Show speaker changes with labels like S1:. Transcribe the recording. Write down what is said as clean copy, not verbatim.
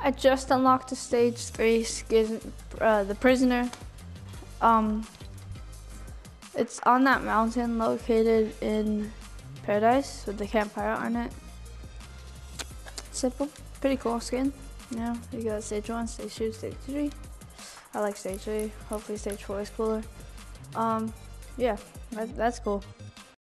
S1: I just unlocked the stage 3 the prisoner. It's on that mountain located in Paradise with the campfire on it. Simple, pretty cool skin. You know, you got stage 1, stage 2, stage 3. I like stage 3. Hopefully stage 4 is cooler. Yeah, that's cool.